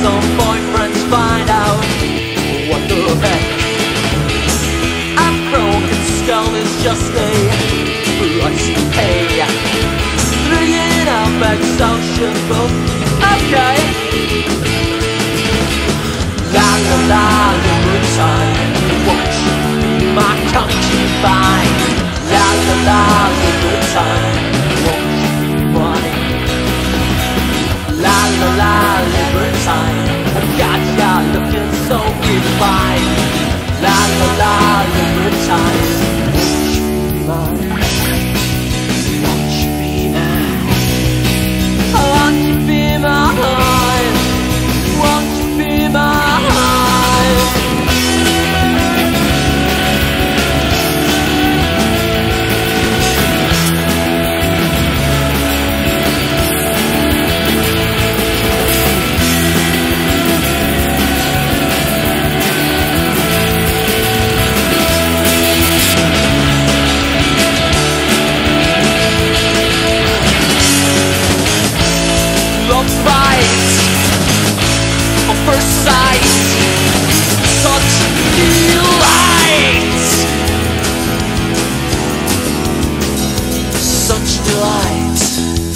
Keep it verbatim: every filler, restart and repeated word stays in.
some boyfriends find out what the heck. A broken skull is just a price to pay. Three out exhaustion book, okay. La la la, Libertine, won't you be my concubine? La la la, Libertine, won't you be mine? La la la, Libertine, I got ya looking so refined. La la la, Libertine, won't you be mine? Won't you be mine? Won't you be mine? Won't you be mine? Love fight on first sight, such delight, such delight.